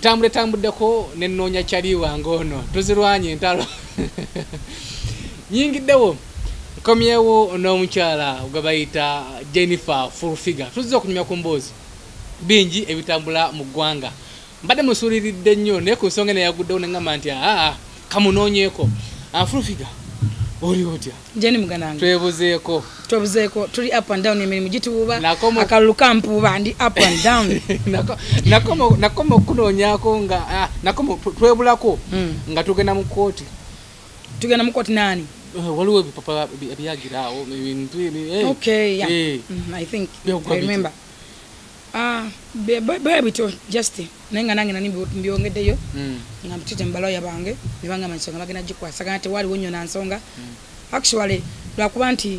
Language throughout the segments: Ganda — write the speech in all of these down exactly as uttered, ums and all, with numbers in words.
ntambule tambuddeko ne nnoonya kyali wange ono tuzirwanye entalo nyingiddewo nkomyewo n'omukyala gwe bayita Jennifer Full-Figure tuzze okunyumya ku mboozi bingi ebitambula mu ggwanga mbadde musuuliridde nnyo naye ku nsonga neyaguddewo neŋŋamba nti aa kamunoonyeeko Full-Figure oli otya Jenny muganange twebuzeeko twebuzeeko tuli up and down emirimu gitubuuba akalulu kampuuba ndi up and down nakomo nakomo kunoonyaako nga nakomo twebulako nga tugenda mu kooti tugenda mu kooti nani waliwo ebipapa ebyagira awo ebintu okay yeah mm, I think I remember ah bye bito just nenga nange nani mbyongeddeyo nga mtite mbaloya bange nibanga mansonga bagena jikwasa kandi wali wonyo na nsonga actually lwakuba nti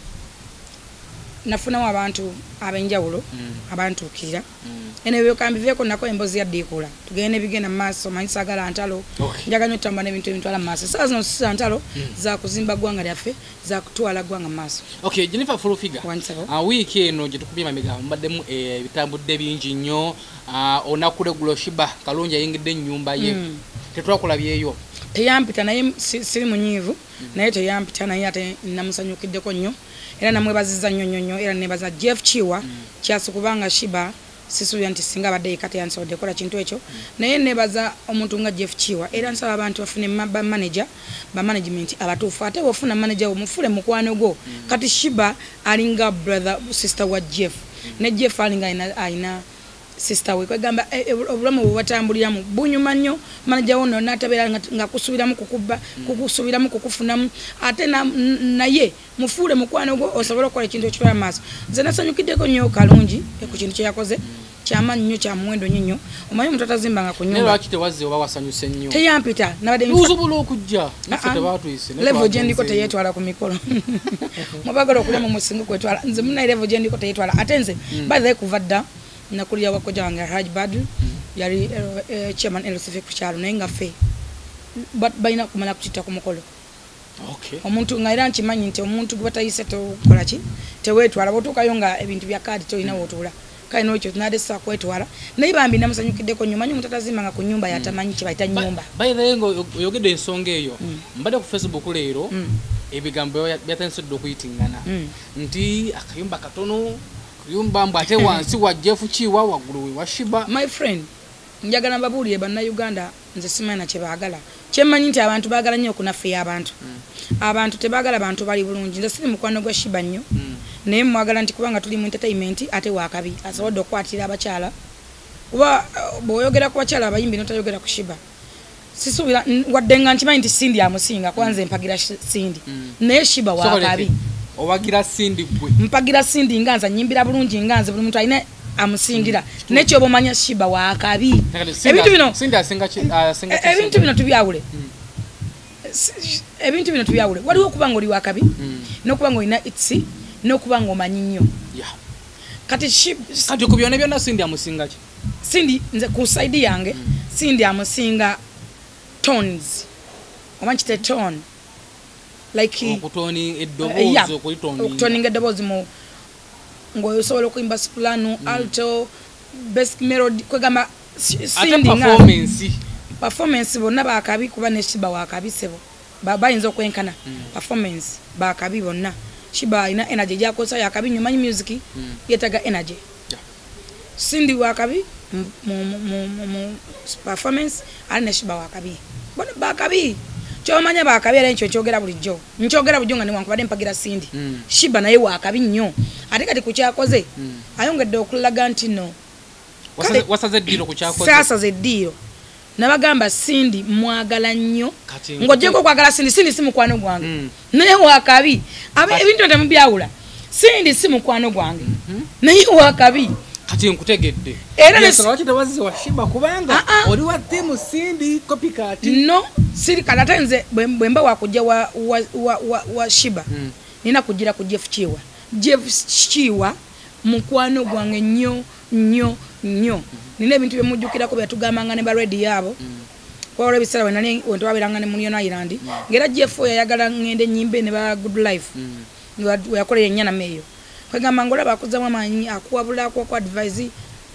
nafuna abantu abenjawulo abantu kira ene byo kambiveko nako embozi ya dikula tugene bigena maso manisagala ntalo njaganyo tamba nebintu ebintwala maso sasa zino sisa ntalo za kuzimba gwanga lyaffe za kutwala gwanga maso okay Jennifer Full-Figure a week eno je tukubye mamiga mbaddemu ebitambudde bingi nnyo onakulegulo shiba kalungi ayingidde nyumba ye tetwakulabyeyo teyampita naye siri munyivu naye teyampita naye ate namusanyukiddeko nnyo era namwebaziza nnyo nnyo era nebaza Jeff Chiwa kyasu kubanga shiba sisuubira nti singa abadde kati yansodde kola kintu ekyo naye nebaza omuntu nga Jeff Chiwa era nsaba abantu bafune ba manager ba management abatuufu ate bofuna manager omufule mukwano go kati shiba alinga brother sister wa Jeff ne Jeff alinga ina aina sister we kwegamba obulamu bwatambuliramu bunyuma nnyo manager wono natabera nga kusubiramu kukuba kukusubiramu kukufunamu ate na naye mufule mukwano go osobola kola kintu ekitwala maso nze nasanyukiddeko nnyo kalungi ku kintu kye yakoze kyama nnyo kya mwendo nnyo omanyi omuntu atazimbanga ku nyumba ne lwaki tewazze oba wasanyuse nnyo teyampita nabadde usobola okujja naffe tebatuyise level gye ndiko teyetwala ku mikolo mubagala okulema musingo kwetwala nze muna level gye ndiko teyetwala ate nze by the way kuva dda nakulya wakoja wange Raj Badru yali chairman L C F ku kyalo naye nga fe but bayina kumala kukita ku mukolo okay omuntu ngaira nkimanyi nti omuntu gwe batayise tokola ki tewetwala botukayo nga ebintu bya kadi toyina wotula kai no ekyo tunade sa kwetwala naye bambi namusanyukiddeko nnyo manyi omuntu atazimanga ku nyumba yatamanyi kibayita nyumba by the way ngo oyogedde ensonga eyo mbadde ku Facebook leero ebigambo byatansidde okuyitingana nti akayumba katono yumba mbate wansi wa Jeff Chiwa wagulu wa Shiba my friend njagala mbabuulire banna Uganda nze simana kye baagala kyemanyi nti abantu baagala nnyo okunafe y'abantu abantu tebaagala abantu bali bulungi nze siri mukwano gwa Shiba nnyo naye mwagala nti kubanga tuli mu entertainment ate wakabi asobodde okukwatira abakyala kuba bw'oyogera ku bakyala abayimbi notayogera ku Shiba sisuubira wadde nga nkimanyi nti Sindi amusinga kwanza empagira Sindi naye Shiba wakabi owagira Sindi bwe mpagira Sindi nganza nyimbira bulungi nganze buli muntu alina amusingira nekyo bomanya Shiba wakabi ebintu bino Sindi asinga asinga ebintu bino tubyawule ebintu bino tubyawule waliwo kubanga oli wakabi n'okubanga olina itsi n'okubanga omanyi nnyo kati kati ku byonna byonna Sindi amusinga ki Sindi nze ku side yange Sindi amusinga tones omanyi kite tone like okutoni eddobozi okulitoni okutoni eddobozi mu ngoyosobola okuimba soprano alto basic melody kwegamba Sindi performance performance bonna bakabi kuba ne Shiba wakabi sebo bayinza okwenkana performance bakabi bonna Shiba ina energy jakosa yakabi nyumanyi music yetaga energy Sindi wakabi mu performance ali ne Shiba wakabi bona bakabi kyomanya bakabera encho kyogera bulijjo nkyogera bujjo nga niwankubadde mpagira Sindi Shiba naye wakabi nnyo ate kati kukyakoze ayongedde okulaga nti no wasaze diro kukyakoze sasa ze diro nabagamba Sindi mwagala nnyo ngojjeko kwagala Sindi Sindi si mukwano gwange naye wakabi ebintu nte mubyawula Sindi si mukwano gwange naye wakabi kati nkutegedde era lwaki tewazize wa Shiba kubanga oli wa timu Sindi copycat no siri kalata nze bwemba wakujja wa wa, wa, wa, wa Shiba mm. nina kujira ku Jeff Chiwa Jeff Chiwa mukwano gwange nnyo nnyo nnyo mm. nina ebintu byemujjukira ko byatugambanga ne ba ready yabo mm. kwa ole bisala wenani wento wabiranga ne Munion Island mm. ngera Jeff yayagala ngende nyimbe ne ba Good Life mm. ni yakoleye nyana meyo kwegamba ngola bakuzamu amanyi akuwabula kwa advise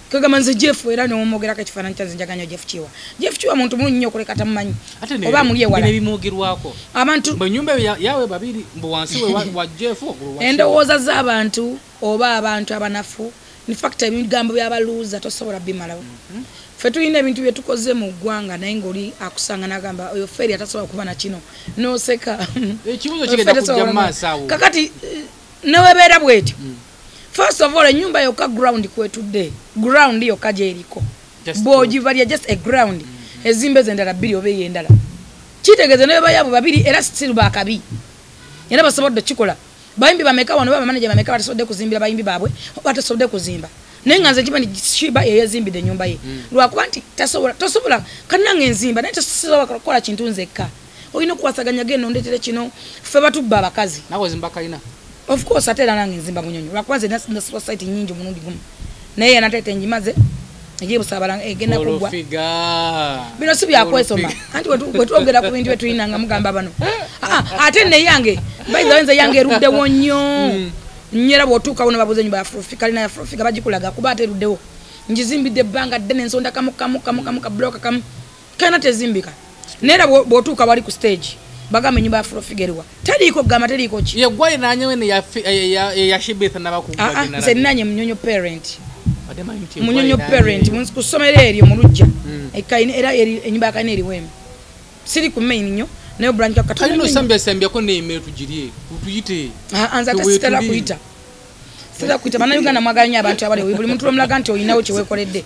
kagamba nze Jeff era n'omwogera ka kifaananyi kyanze njaganya Jeff Chiwa Jeff Chiwa muntu mulungi nnyo okuleka tamumanyi oba muli ewala ne bimwogerwako abantu mbe nyumba yawe babiri mbu wansi we wa Jeff endowooza z'abantu oba abantu abanafu in fact ebigambo by'abaluuza tosobola bimalawo ffe tulina ebintu bye tukoze mu ggwanga naye ng'oli akusanga n'agamba oyo feri atasobola kuba na kino n'oseka ekibuzo kigenda kujja mu maaso awo kakati newebeera bwetyo first of all enyumba yokka ground kwetudde ground yokka gyeriko bw'ogivalya just a ground ezimbe zendala bbiri oba ey'endala kitegeeze neweba yaabo babiri era still baakabi era basobodde kikola bayimbi bameka wano baba manager bameka batasobodde kuzimbira bayimbi baabwe batasobodde kuzimba naye nga nze kiba ni Shiba yeyazimbidde ennyumba ye lwakuba nti tasobola tosobola kannange enzimba naye tasobola kukola kintu nzekka olina okukwasaganya genda ondeetere kino ffe batubba abakazi nawe zimba kalina of course ate era nange nzimba munyonyo lwakuba nze na society nyingi mulundi gumu naye yanateeta enjimaze egyebusabala egenda kugwa bino si byakwesoma anti wetwogera ku bintu byetulina nga mugamba bano ate neyange bayiza nze yange eruddewo nnyo nyera bwotuuka wona babuze nyumba ya Afrofika alina ya Afrofika bagikulaga kuba ate eruddewo ngizimbidde ebbanga ddene ensonda kamu kamu kamu kamu ka bloka kamu kana tezimbika neera bwotuuka wali ku stage bagamba nyumba ya Afrofika eriwa taliiko gamba taliiko ki ye gwaye nanyewe ne ya ya Shibetha nabakugwa nina nze nanye mnyonyo parent munyonyo parent munsi kusomera eryo mu lujja ekaine era enyumba yakane eriwemu siri ku main nnyo nayo branch ka katano no sambya sambya ko ne email tujirie utuyite ah anza tasitala kuita sitala kuita bana Uganda mwaganya abantu abale buli muntu lomulaga nti oyinawo kyewekoledde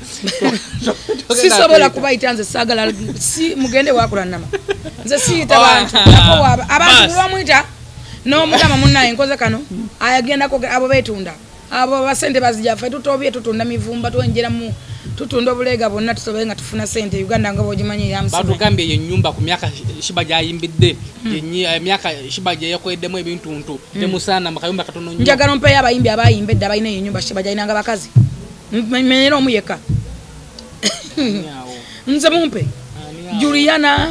si sobola kubayita nze sagala si mugende wakula nama nze siita abantu nako abantu bamwita no mugama munnaye nkoze kano ayagenda ko abo betunda abo basente bazija fe tutobye tutunda mivumba twenjera mu tutunda obulega bonna tusobe nga tufuna sente Uganda ngabo jimanyi ya msimu batugambye ye nyumba ku myaka Shiba jayimbidde yenyi myaka Shiba je yakoeddemu ebintu ntu temusana makayumba katono nnyo njagala mpe abayimbi abayimbedde abayina ye nyumba Shiba jayinanga bakazi menyero omuyeka nze mumpe Juliana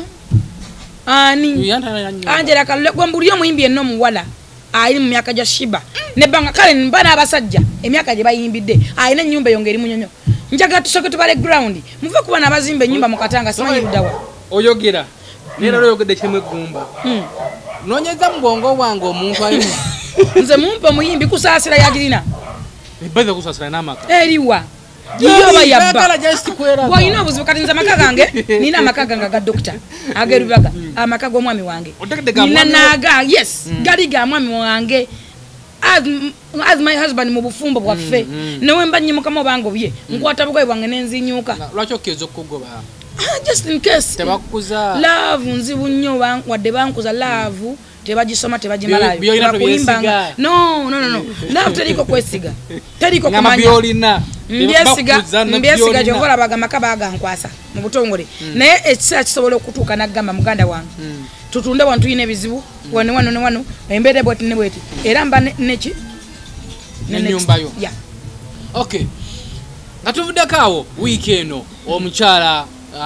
ani Angela Kalule gwambuli omuyimbi enno muwala ayini mu myaka ja Shiba ne banga kale mbana abasajja emyaka je bayimbidde ayina nyumba yongeri munyonyo njaga tusoke tubale ground muve kuba nabazimbe nyumba mu Katanga simanyi ludawa oyogera nera oyogedde kimwe gumba nonyeza mbongo wange omuntu ayina nze mumpe muyimbi kusasira yagirina ebaza kusasira namaka eriwa iyo bayabba wayina obuzibu kati nze amaka gange nina amaka gange ga doctor agerubaga amaka g'omwami wange nina naga yes gali ga mwami wange as as my husband mu bufumbo bwaffe mm, mm. Newe mba nyimuka mu bango bye nkwata bugwe bwange nenzinyuka lwakyo kezo kugoba just in case tebakuza love nzibu nnyo wadde bankuza love tebagisoma tebagimalayo bakuyimbanga no no no no love teriko kwesiga teriko kumanya biolina mbyesiga mbyesiga jokola baga makaba gankwasa mu butongole naye ekisa kisobola okutuuka nagamba muganda wange tutunde wantu yine bizibu wano wano ne wano embere bwati ne bwati era mba neki ne nyumba yo ya okay ngatuvude kawo weekend omukyala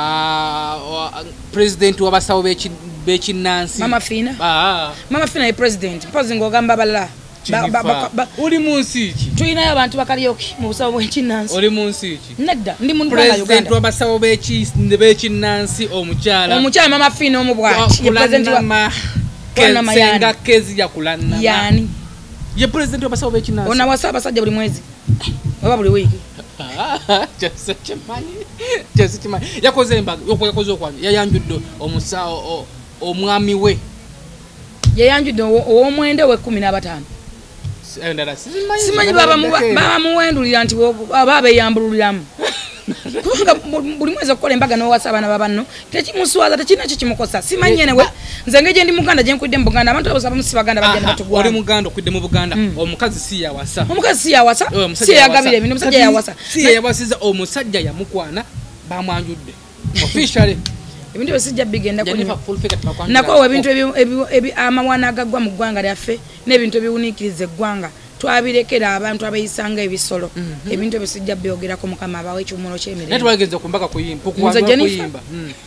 uh, president wabasawo bechi bechi Nancy Mama Fina ah Mama Fina ye president pose ngogamba bala uli munsi ki tuyina abantu bakalyoki mu busawo bw'echi Nancy uli munsi ki nedda ndi mu Uganda president wabasawo bechi bechi Nancy omukyala omukyala Mama Fina omubwati ye president wa Kenga kezi ya kulana yani ye president wabasawo bechi Nancy ona wasaba sajja buli mwezi oba buli wiki just chimani just chimani yakoze embaga yokoze okwanje yayanjudde omusao omwami we yayanjudde ow'omwende we kumi na batano simanyi baba baba muwendulira nti baba beyambululamu kubanga buli mwezi okukola embaga n'owasaba na babanno tekimuswaza tekina kikimukosa simanyi enewe nze ngeje ndi muganda gye nkwidde mu Buganda abantu abasaba musi baganda bagenda batugwa oli muganda okwidde mu Buganda omukazi si yawasa omukazi si yawasa si yagabire ebintu omusajja yawasa si yawasiza omusajja yamukwana bamwanjudde officially ebintu besijja bigenda ku nako ebintu ebi amawana agagwa mu ggwanga lyaffe n'ebintu ebiwuniikiriza eggwanga twabirekera abantu abayisanga ebisolo ebintu besijja byogerako mukama abawe ekyumulo ky'emirembe naye twagenze kumbaka kuyimba kuyimba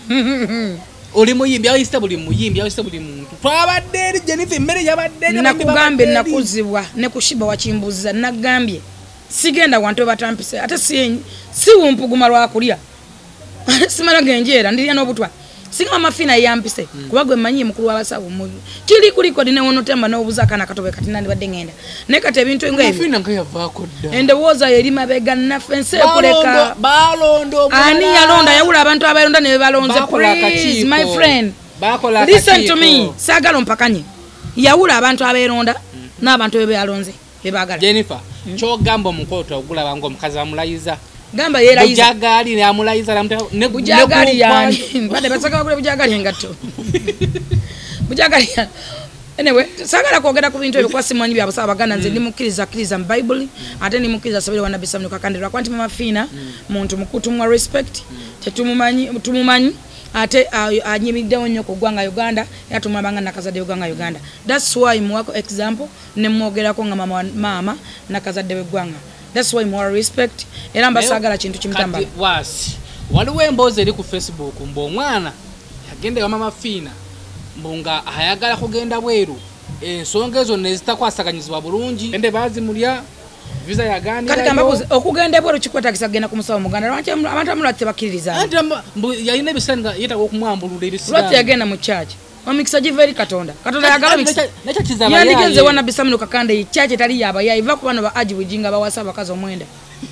oli muyimbi ayise buli muyimbi ayise buli muntu twabadde eri Jennifer mmere yabadde nakugambye nakuzibwa ne kushiba wakimbuza nagambye sigenda wantu batampise ate si si wumpuguma lwa kulya simala genjera ndilya n'obutwa singa mama fina yampise mm. kuba gwe manyi mukulu w'abasawo mu kiri kuliko dine wono temba n'obuza kana katobe kati nandi badde ngenda ne kati ebintu nga ebyo fina nga yavaako dda endowooza yeri mabega nafense kuleka balondo ani yalonda yawula abantu abayonda ne balonze please my friend bakola listen to me sagalo mpakanye yawula abantu abayonda mm. n'abantu bebe alonze bebagala Jennifer mm. cho gambo mukota ogula bango mukazi amulayiza gamba yera iza bujagali ne amulayiza namta ne bujagali yani bade basaka bakule bujagali ngato bujagali anyway sagala kwogera ku bintu ebyo kwa simanyi bya basaba baganda nze ndimukiriza kiriza mu Bible ate ndimukiriza sabele wana bisamu kakandira kwanti mama fina muntu mukutu mwa respect tetumumanyi tumumanyi ate anyimidde onyo ku gwanga Uganda yatuma banga nakazadde Uganda Uganda that's why mwako example ne mwogera ko nga mama mama nakazadde gwanga that's why more respect era mbasagala kintu kimtambala wasi waliwo emboze eri ku Facebook mbo omwana yagende wa mama fina mbunga ayagala kugenda bweru ensonga ezo nezitakwasaganyizibwa bulungi ende bazi mulya visa yagani kati kambabuze okugenda bweru kikwata kisagenda ku musawo muganda lwanki abantu amulate bakiriza ante yayina ebisanga yeta okumwambulula eri sira lwaki yagenda mu church omikisa giveri katonda katonda yagala mikisa yandigenze wana bisamu kakande chache tali yaba yaiva ku bano ba aji bujinga bawasa bakazo mwenda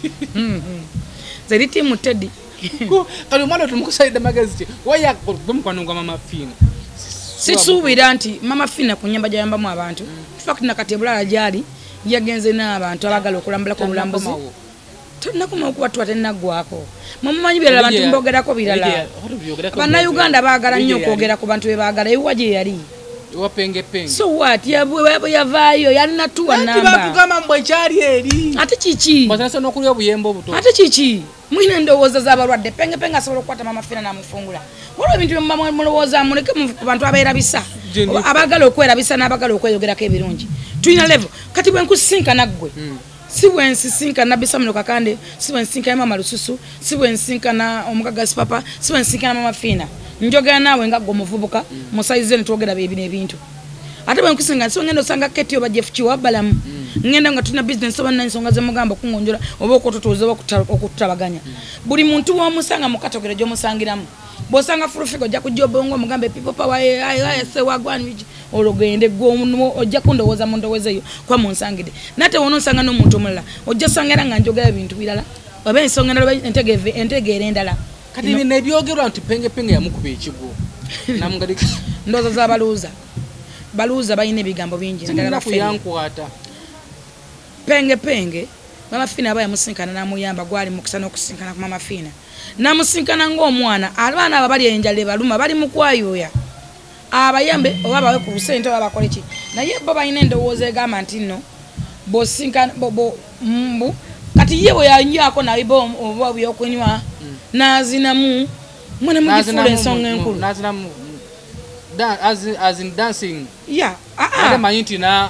zeri timu Teddy ko kali mwana tumukusaida magazeti waya bumukwanunga mama fina sisubira nti mama fina kunyamba jayamba mu abantu fact nakatebula ajali yagenze n'abantu abagala okulambula ko bulambuzi tunakoma okubatwa tenagwako mumanyi birala abantu mbogerako birala bana Uganda baagala nnyo kwogera ku bantu bebagala ewaje yali wapenge penge so what yabwe yavayo yalina tuwa namba ati bakugama mbwe cyari eri ate chichi basasa nokulya buyembo buto ate chichi mwine ndowooza z'abalwadde penge penge asobola okukwata mama fina namufungula waliwo ebintu bye mulowooza muleke ku bantu abeerabisa abagala okwerabisa n'abagala okweyogerako ebirungi tulina level kati bwe nkusinka naggwe si bwensinka na bisamu kakande si bwensinka mama lususu si bwensinka na omukaga papa si bwensinka na mama fina njogera nawe nga gwo muvubuka musaize ne twogera bebi nebintu ate bwenkusinga so ngendo sanga keti oba Jeff Chiwabalamu ngenda nga tuna business oba nansonga ze mugamba kungonjola oba okutotoza okutabaganya buli muntu wa musanga mukatogere jo musangiramu bosanga furufigo ja kujobongo mugambe people power ay ay se wagwan wiji ologende gwo ojja kundowoza mundowezeyo kwa munsangide nate wono nsanga no muntu mulala ojja sangera nga njogera ebintu bilala oba ensonga ndala entegeve entegere endala kati bine ebyogerwa nti penge penge yamukuba ekigo namungalika ndoza za baluza baluza bayine ebigambo bingi ndala kuyankwata penge penge mama fina abaya musinkana namuyamba gwali mukisana okusinkana ku mama fina namusinkana ng'omwana abaana abali enjale baluma bali mukwayoya abayambe oba bawe ku busente oba bakole ki naye bo bayina endowooza egamba nti nno bosinkana bo mbu kati ye bwe yanywako nawe bo oba byokunywa nazinamu mwana mugifula ensonga enkulu nazinamu as in dancing yeah ate manyi nti na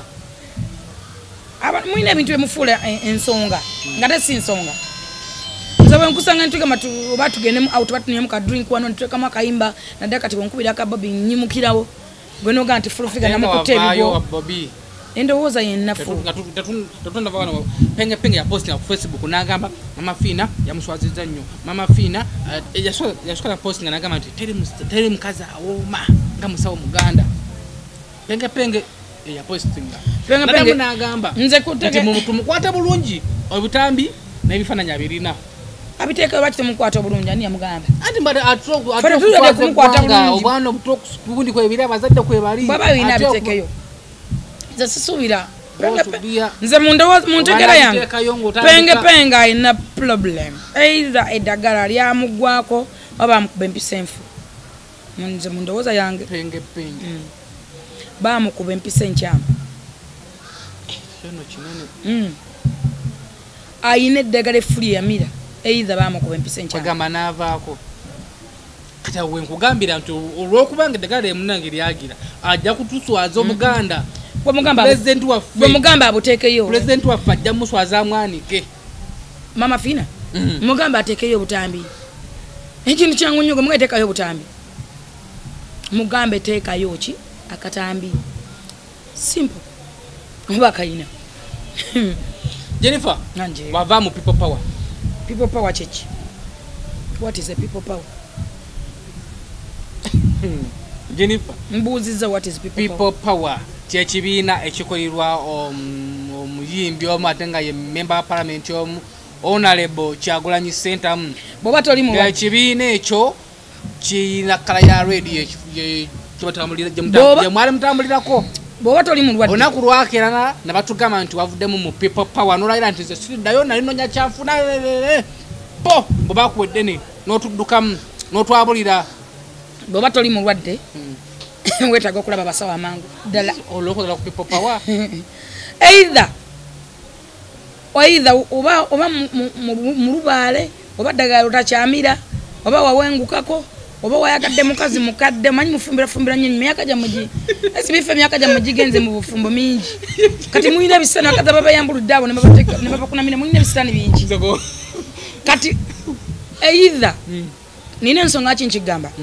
aba mwine ebintu byemufuula ensonga nga tesi nsonga nzawe nkusanga ntuke matu batugene out batunyemu ka drink wano nteka makayimba nadaka kati bonkubira ka Bobby nyimukirawo gweno ganti full figure namukutebibo Bobby endowooza yennafu tatunda bano penge penge ya post na Facebook nagamba mama fina yamuswaziza nnyo mama fina yaswa yaswa post nagamba nti teri teri mkaza awoma nga musawo muganda penge penge ya posting penge penge nagamba nze kutege muntu mukwata bulungi obutambi na ebifananya birina abiteka bakite mukwata bulungi ani yamugamba andi mbada atroku atroku kumukwata bulungi obwana butoku kubundi kwe biri abazadde kwe bali baba yina abitekeyo nze sisubira nze mundowo muntegera yange penge penge ina problem either edagala lya mugwako oba mukube mpisa enfu nze mundowoza yange penge penge mm. ba mukube mpisa enkyama shono kinene mm. ayine edagala efuli ya mira either ba mukube mpisa enkyama bagamba navaako kata we nkugambira nti olwokubanga edagala emunange lyagira ajja kutuswaza omuganda mm -hmm. Kwa mugamba president wa Kwa mugamba abutekeyo president wa fajja muswaza mwanike mama fina mm -hmm. mugamba atekeyo butambi ekintu kyangu nnyo mugamba tekayo butambi mugambe tekayo ki akatambi simple oba kayina Jennifer wava mu people power people power church what is a people power Jennifer mbuziza what is people, people power kye kibiina ekikolirwa omuyimbi omu ate nga ye member wa parliament omu honorable Kyagulanyi Center mu boba toli mu ekibiina ekyo kiyina kala ya radio kibatambulira gye mwali mutambulirako boba toli mu lwadde onaku lwakerana nabatugamba nti wavuddemu mu people power nolayira nti siddayo nali nonya kyanfuna po boba kuweddene n'otuddukamu n'otwabulira boba toli mu lwadde wetaga okulaba basawo amangu ddala olokola ku people power either either oba oba mu lubaale oba ddagala otakyamira oba wawengukako oba wayagadde mukazi mukadde manyi mufumbira fumbira nnyo myaka gya mugi esibife myaka gya mugi genze mu bufumbo mingi kati muyina ebisana akaza baba yambuludde abo ne baba kunamira muyina ebisana bingi kati either nina ensonga ki nkigamba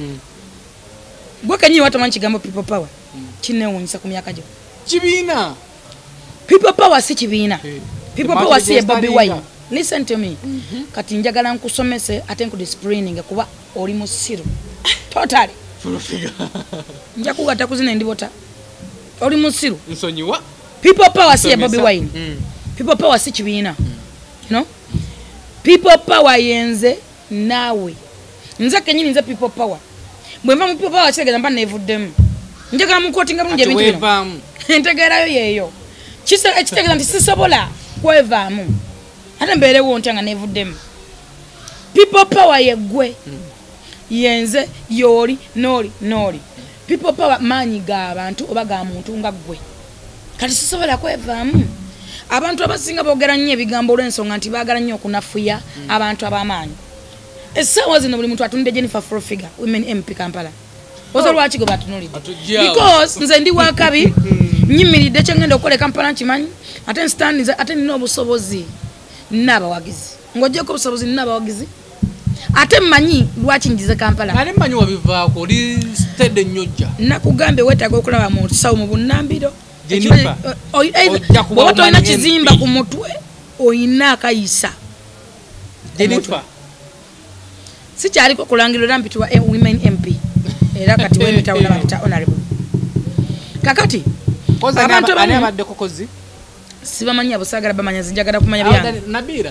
gwe kenyi watamanyi kigambo people power kinewunyisa ku myaka gyo kibiina people power si kibiina people power si Bobby Wine listen to me kati njagala nkusomese ate nkudisciplining kuba oli musiru totally nja kugatta kuzina ndibota oli musiru nsonyiwa people power si Bobby Wine people power si kibiina you know people power yenze nawe nze kenyini nze people power mwemva mu people power kitegeza mba nevuddemu njagala mukotinga bulungi ebintu bino ntegeerayo yeeyo kitegeza nti sisobola kwevaamu ate mbeerewo ntya nga nevuddemu people power yeggwe yenze yoli noli noli people power maanyi g'abantu oba ga muntu nga ggwe kati sisobola kwevaamu abantu abasinga boogera nnyo ebigambo olw'ensonga nti baagala nnyo okunafuya abantu ab'amaanyi essaawa zino buli muntu atunudde Jennifer Frofiga women M P Kampala ozo lwaki gwe batunulidde because nze ndi wakabi nyimiridde kyengenda okukola Kampala nkimanyi ate nstandize ate nina obusobozi nina abawagizi ng'ogyeko obusobozi nina abawagizi ate mmanyi lwaki njize Kampala ale mmanyi wabivaako oli stede nnyojja nakugambe weetaaga okulaba mu sawo mu bunnambiro bw'oba tolina kizimba ku mutwe oyina akayisa Jennifer sikyaliko kulangirira mpitibwa women M P era kati wemitawula bapita honorable kakati abantu ani abadde kokozi sibamanyi abusagala bamanya zinjagala kumanya byange Nabira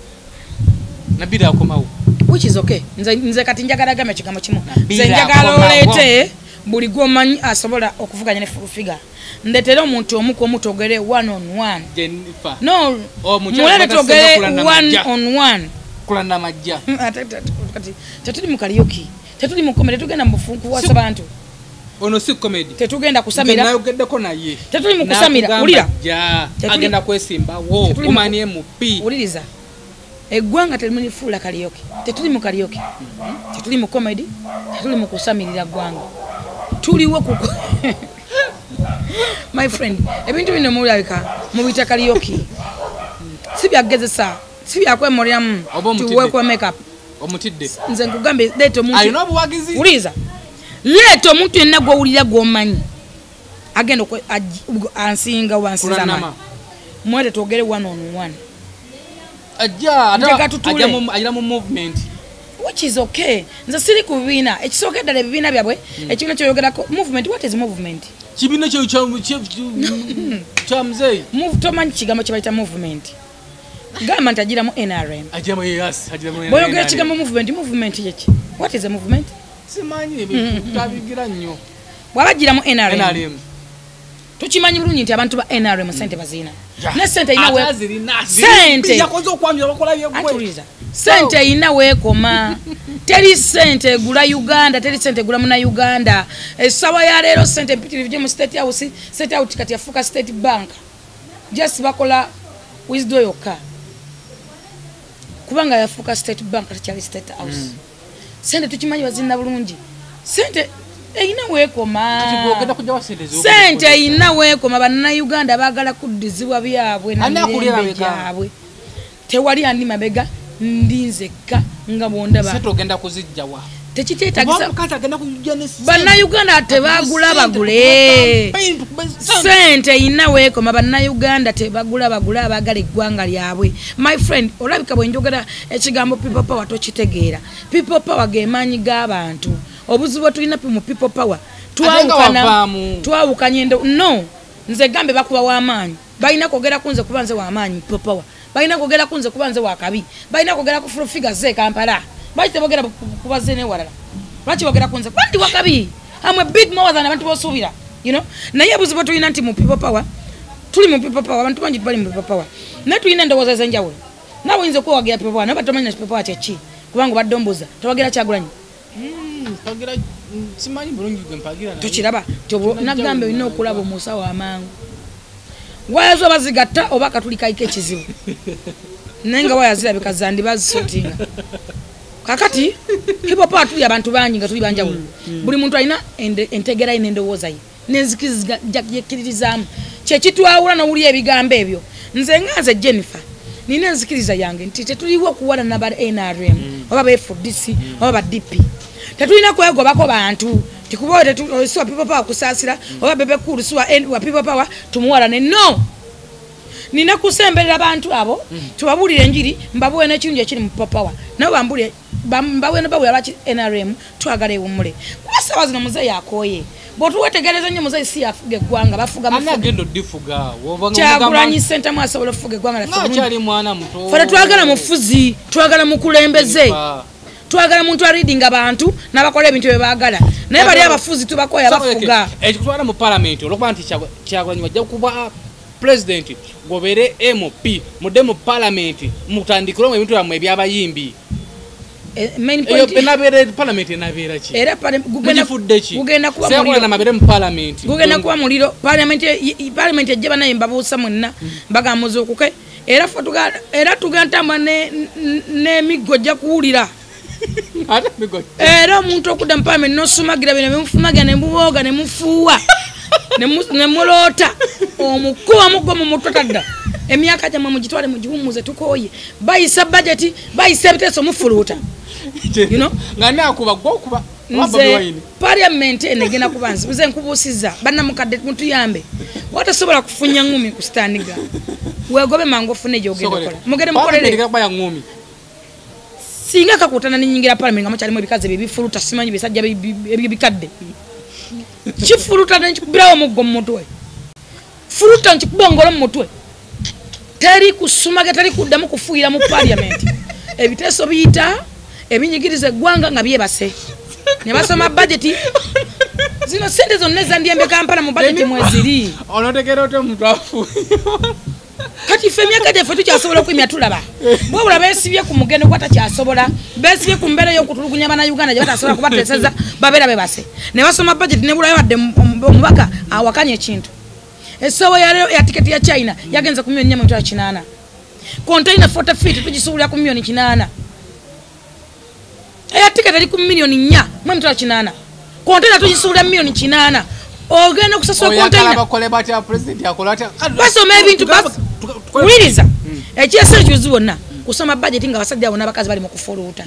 Nabira akomawo which is okay nze nze kati njagala gama kigambo kimu nze njagala olete buli gomanyi asobola okuvuganya ne Frofiga ndetera omuntu omuko omutogere one on one Jennifer no mulele togere one on one kulanda majja kati tetuli mu karaoke tetuli mu comedy tugenda mu bufunku wasa bantu ono si comedy tetugenda kusamira nayogeddeko naye tetuli mu kusamira ulira ja agenda kwesimba wo kumani M P uliriza eggwanga telimuni fuula karaoke tetuli mu karaoke tetuli mu comedy tetuli mu kusamirira ggwanga tuliwo ku my friend ebintu bino mulabika mu bita karaoke si byagezesa si byakwemoleramu tuwe kwa makeup omutidde nze nkugambe leto muntu alina obuwagizi uliza leto muntu yenna gw'owulira gw'omanyi agenda ansinga wansinza amaanyi mwete twogere one on one ajja ajja mu movement which is okay nze siri ku bibiina ekisooka eddala ebibiina byabwe ekibiina kyoyogerako movement what is movement kibiina kyo kya muzeeyi tomanyi kigambo kye bayita movement gamba nti agiramu N R M ajiramu yes ajiramu N R M boyogera kigambo movement movement yeki what is a movement simanyi tabigira nnyo bwabagiramu N R M tukimanyi bulungi nti abantu ba N R M sente bazina ne sente inawe sente yakoze okwamira bakola byegwe sente inawe koma teri sente gula Uganda teri sente gula muna Uganda esawa ya lero sente mpitirivu je mu state house state out kati afuka state bank just bakola wisdom yoka kubanga yafuka state bank kati state house mm. sente tukimanyi bazina bulungi sente eina wekoma sente ina wekoma banna Uganda bagala kudizibwa byabwe na mirembe gyabwe tewali andi mabega ndinzeka nga bonda ba sente ogenda kuzijjawa tekiteetagisa bannayuganda tebagula bagule sente ina weekoma bannayuganda tebagula bagule abagala eggwanga lyabwe. My friend, olabika bwe njogera ekigambo people power tokitegeera. People power ge maanyi g'abantu. Obuzibu tulina mu people power twawukana twawukanye ndo no nze gambe bakuba w'amaanyi balina kwogera kunze kuba nze w'amaanyi people power balina kwogera kunze kuba nze wakabi balina kwogera ku full figures ze Kampala baite bogera kuba ze ne walala lwaki bogera kunze kwandi wakabi I'm a big more than abantu bosuubira you know naye buzibu tulina nti mu people power tuli mu people power abantu bangi bali mu people power ne tulina ndowooza z'enjawulo nawe oyinza okuwagira people power naye batomanya people power kyeki kubanga baddomboza tobagira Kyagulanyi mpagira simanyi bulungi gwe mpagira na tukiraba tobo nagambe olina okulaba omusawo amangu wayazo bazigatta oba katulika ike ekizibu nenga wayazirabika zandi bazisotinga kakati hipo pa tuli abantu bangi nga tuli banjawulo buli muntu alina entegera ine ndowooza ye nenzikiriza yakirizamu kyekitwawula n'owuli ebigambo ebyo nze nganze Jennifer nina enzikiriza yange nti tetuliwo kuwala naba N R M oba ba F D C oba ba D P tetulina kwegobako bantu tikubote tusiwa people power kusasira oba bebe kuru siwa end wa people power tumuwala ne no nina kusemberera abantu abo tubabulire enjiri mbabuwe n'ekintu ekiri mu people power nabo bambulire mbabuwe ne babuwe abachi N R M twagala ewumule kubasa bazina muze yakoye botu wetegereza nnyo muze si afuge eggwanga bafuga mufuga agendo difuga wobanga Kyagulanyi senta mu asobola ofuga eggwanga la kyali mwana muto fala twagala mufuzi twagala mukulembeze twagala muntu a reading abantu nabakola ebintu bebagala naye bali abafuzi tubakoya bafuga ekitwala mu parliament olwokuba nti Kyagulanyi wajja kuba president gobere M P mude mu parliament mutandikiro ebintu byamwe ebyabayimbi main point enabere parliament enabera ki era gugenda fuddeki gugenda kuba muliro na mabere mu parliament gugenda kuba muliro parliament parliament ejjeba naye mbabuusa mwenna bagamuzo okuke era fotuga era tugantamba ne n'emiggo jja kuwulira ate migo era omuntu okudda mu parliament n'osumagira bino bemufumagira ne muboga ne mufuuwa ne mulota omukuba muggo mu mutwe tadda emyaka gyamwe mugitwale mugiwumuze tukoye bayisa budget bayisa ebiteeso mufuluuta you know ngani akuba gwokuba nze parliament enegena kubanzi nze nkubuusiza bannamukadde mutuyambe watasobola kufunya ngumi ku standinga wegobe mangu ofune gyogenda kola mugere mukolere singa kakutana ninyingira parliament nga mukyalimu ebikazi bibifuluta simanyi bisajja ebikadde kifuluta nekikubirawo muggo mu mutwe fuluta nkikubongolo mu mutwe teri kusumaga teri kuddamu kufuuyira mu parliament ebiteeso biyita ebinyigiriza eggwanga nga byebase ne basoma budget zino sente zonna ezandiyambe Kampala mu budget mweziri onotegera ote omuntu afuuyo kati ffe emyaka gyaffe tukyasobola okwimya tulaba bwabula beesibye ku mugendo gwatakyasobola beesibye ku mbeera y'okutulugunya bannayuganda gye batasobola kubateeseza babeera bebase ne basoma budget ne bulayo wadde omubaka awakanya ekintu esawa ya tiketi ya China yagenza ku milioni nnya kinaana container forty feet tugisuubula ku milioni kinaana eya tiketi ali ku milioni nnya mu kinaana container tugisuubula milioni kinaana ogenda kusasula container bakole batya president yakola atya basoma ebintu wiriza ekyesa ekyuzi wonna kusoma budget nga basajja bonna abakazi bali mu kufuluuta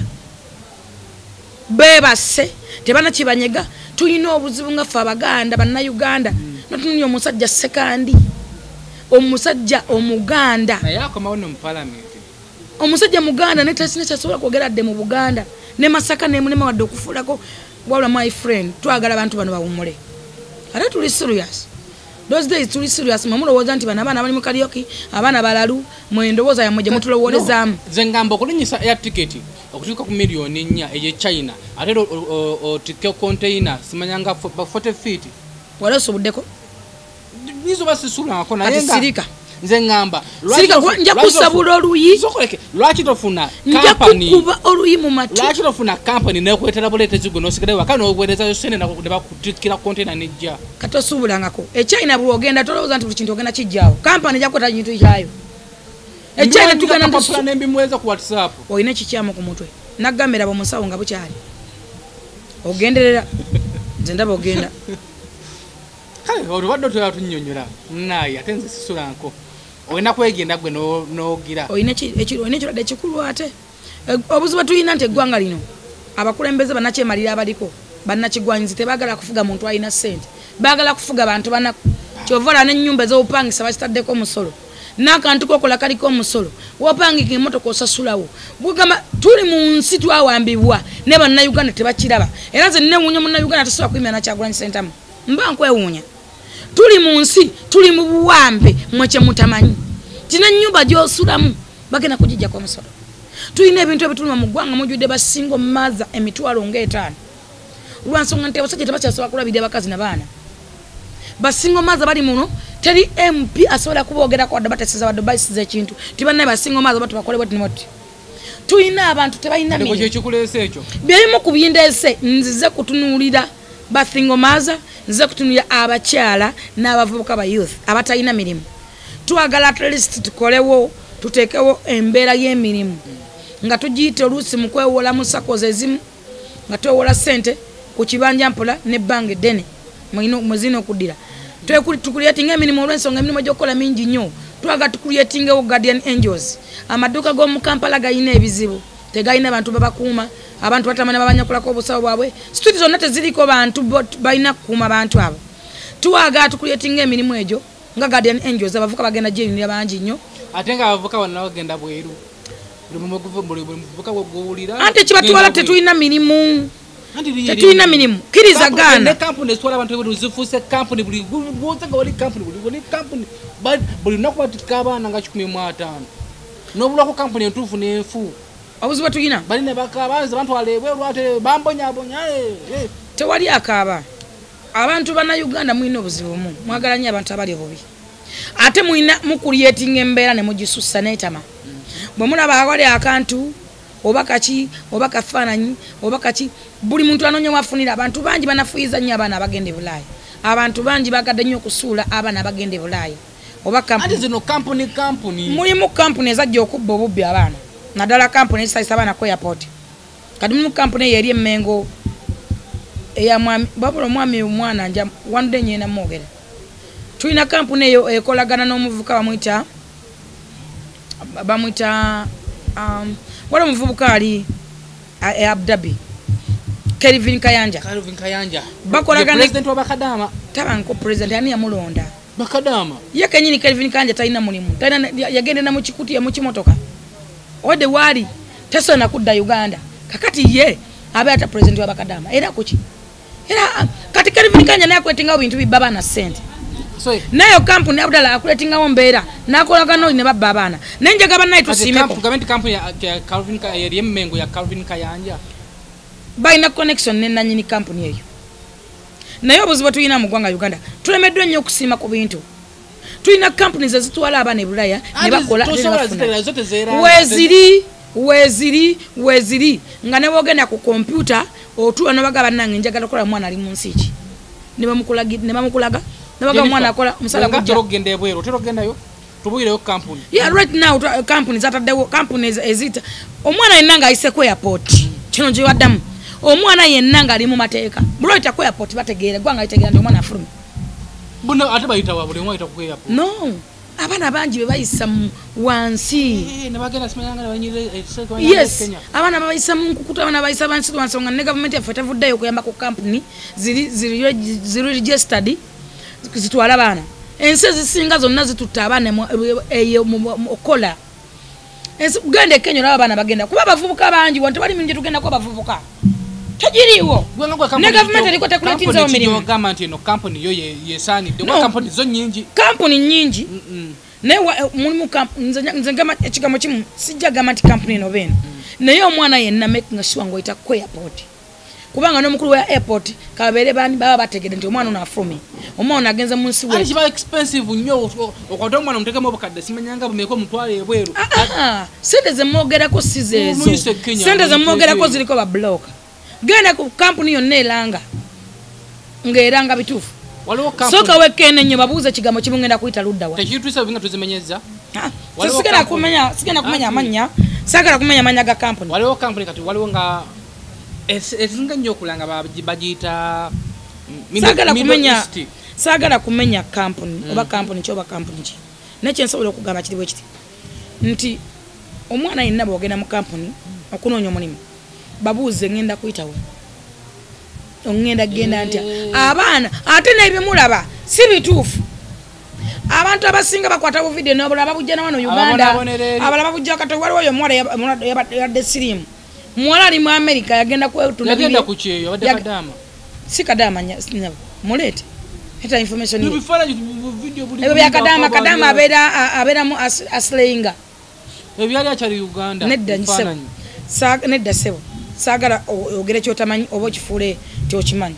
bebase tebana kibanyega tulina obuzibu nga ffe Abaganda bannayuganda natunya omusajja sekandi omusajja omuganda naye akomawo ne mu parliament omusajja muganda ne tasina kyasobola kwogera dde mu Buganda ne Masaka ne mulema wadde okufuulako wabula my friend twagala abantu bano bawumule ate tuli serious those days tuli serious mamulowooza nti bano abaana bali mu karaoke abaana balalu mwendowooza yammwe gye mutulowolezaamu nze ngamba okulinyisa air ticket okutuuka ku miliyoni nnya eye China ate otike container simanyanga forty feet wala osubuddeko nizo basisulako naye nga sirika nze ngamba sirika nja kusabula oluyi sokoleke lwaki tofuna company nja kukuba oluyi mu matu lwaki tofuna company nekwetera buleetezi gwe nosigale waka n'oweereza yo sente nebakutikira container nejja kati osubulangako eChina bw'ogenda tolowooza nti buli kintu ogenda kijjaawo company jakweta kintu kyayo eChina tugenda ntupula nembimuweza ku WhatsApp olina ekikyamu ku mutwe naggambira bamusawo nga bukyali ogenderera nze ndaba ogenda kale olubadde otwala tunnyonnyola naye ate nze sisulanko olina kwegenda gwe n'ogira olina ekirwadde ekikulu ate obuzibu tulina nti eggwanga lino abakulembeze bannakyemalira abaliko bannakigwanyizi tebagala kufuga muntu alina ssente bagala kufuga bantu bana kyovola n'ennyumba ez'obupangisa bazitaddeko omusolo n'akantu kokola kaliko omusolo wopangika emmotoka osasulawo bugamba tuli mu nsi twawambibwa ne bannayuganda tebakiraba era nze nneewuunya munnayuganda tasobola kuyimira nakyagulanyi sentamu mba nkwewuunya tuli mu nsi tuli mu buwambe mwe kye mutamanyi tina ennyumba gy'osulamu bagenda kugijjako omusolo tulina ebintu ebituluma mu ggwanga mujjudde basingo maaza emitwalo ng'etaano lwansonga nti abasajja tebakyasobola kulabirira bakazi n'abaana basingo maaza bali muno teri M P asobola kubogerako wadde batesiza wadde bayisiza ekintu tibannaye basingo maaza batu bakole bwati nebati tulina abantu tebalina byebimu ku bindeese nzize kutunuulira basingo maaza nzize kutunuulira abakyala n'abavubuka ba youth abatalina mirimu twagala at least tukolewo tutekewo embeera y'emirimu nga tugiyita oluusi mu kwewola mu sakozi ezimu nga twewola ssente ku kibanja mpola n'ebbanga eddene mwezina okuddira tukuliatinga emirimu olw'ensonga emirimu egy'okukola mingi nnyo twaga tukuliatingewo guardian angels amaduuka g'omu kampala galina ebizibu tegalina bantu babakuuma abantu batamanya babanyakulako obusawo bwabwe street zonna teziriko bantu balina kukuuma bantu abo twaga tukuliatinga emirimu egyo nga guardian angels abavuka bagenda gyerinira bangi nnyo ate nga abavuka bonna bagenda bweru anti kibatwala tetulina mirimu tetulina mirimu kiriza gaana kampuni eswala abantu ebiru zifuuse kampuni buli bwotanga wali kampuni buli kampuni buli lunaku batika abaana nga kikumi mu ataano n'obulako kampuni entuufu n'enfu obuzibu tulina bali ne bakaabanze bantwala ebweru ate bambonyabonya tewali akaaba abantu bannayuganda mulina obuzibu mu mwagala nnyo abantu abali obubi ate mulina mukulyetinga embeera ne mugisussa n'etama bwe mulaba awali akantu oba kaki oba kafaananyi oba kaki buli muntu anoonya wafunira abantu bangi banafuyiza nnyo abaana abagenda e Bulaaya abantu bangi bagadde nnyo okusuula abaana abagenda e Bulaaya oba kampuni mulimu kampuni ezajja okubba obubbi abaana naddala kampuni ezisayisa abaana ku airport kati mulimu kampuni eyo eri emmengo eyamwami babula omwami omwana nja wanudde nyeena mwogera tulina kampuni eyo ekolagana n'omuvubuka bamwita bamwita um, wala omuvubuka ali e Abu Dhabi Kelvin Kayanja Kelvin Kayanja bakolagana president wa Bakadama tabanko president ani yamulonda Bakadama ye kenyini Kelvin Kayanja talina mulimu talina yagende na mu kikuti ya mu kimotoka ode wali tesona kudda Uganda kakati ye abe ata president wa Bakadama era kuki era kati Kelvin Kayanja naye akwetinga bintu bibaba na sente so nayo kampuni Abdalla akuletinga ombeera nakolagana no ne babba abana nenje gaba nayo tusimeko government company ya Calvin Kayanja yemmengo ya Calvin Kayanja baina connection ne nanyini company eyo nayo obuzibu tuyina mu ggwanga Uganda tulemeddwa nnyo okusiima ku bintu tuyina companies ezitwala abana e Bulaaya ne bakola weziri weziri weziri nga ne bogenda ku computer otuwa no bagaba nange njagala kola mwana ali mu nsi ki ne bamukulaga ne bamukulaga ne bagaba mwana akola musala kujja togenda ebweru togenda yo tubuyireyo company yeah right now companies ataddewo companies ezita omwana yenna nga ayise ku airport kino gye waddamu omwana yenna nga ali mu mateeka bulota ku airport bategeera gwanga itegeera ndi omwana afulumi buno ate bayita wa buli omwana ku airport no abana bangi be bayisa wansi eh ne bagenda simanyanga banyire yes abana bayisa mu nkukuta abana bayisa bansi wansonga ne government yafe tavuddeyo kuyamba ku company ziri ziri ziri registered zitwala abana ensi zisinga zonna zitutta abaana eyo okola ensi gende Kenya laba abana bagenda kuba bavubuka bangi wantu bali mingi tugenda kwa bavubuka tajiriwo ne government eliko tekulatinza omirimu government ino company yo yesani de company zo nyingi company nyingi ne mulimu nze ngama ekigamo kimu sijja government company no beno naye omwana yenna making sure ngo ita ku airport kubanga n'omukulu wa airport kabere bani baba bategede nti omwana ono afumi omwana agenze mu nsi we ali kiba expensive nnyo okwadde omwana omutekemu obukadde simanyanga bumeko mutwale ebweru sente ze mwogerako si zeezo sente ze mwogerako ziriko ba block genda ku company yonna eranga ng'eranga bituufu soka wekene nnyo babuuza ekigambo kimu ngenda kuyita ludda wa tekituisa binga tuzimenyeza sigenda kumenya sigenda kumenya amanya sagala kumenya amanya ga company waliwo company kati waliwo nga ezinga nnyo okulanga bagiyita sagala kumenya sagala kumenya company oba company kyoba company ki nekyo nsobola okugamba kiri bwe kiti nti omwana yenna bw'ogenda mu company okunoonya omulimu babuuze ngenda kuyitawo ngenda genda ntya abaana ate n'ebyo mulaba si bituufu abantu abasinga bakwata bu video n'abalaba bujja na wano Uganda abalaba bujja kati waliwo oyo mwala yabadde sirimu mwala ali mu America yagenda kwetunda yagenda ku kyeyo abadde kadama si kadama nyabo mulete eta information ni bifaananyi video buli ebyo bya kadama kadama abera abera mu aslayinga ebyali akyali Uganda nedda nsebo sa nedda sebo sagala ogere kyotamanyi obo kifule kyokimanyi